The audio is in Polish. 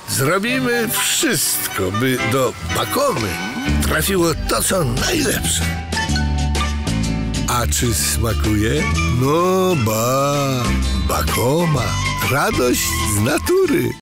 Zrobimy wszystko, by do Bakomy trafiło to, co najlepsze. A czy smakuje? No Bakoma. Radość z natury.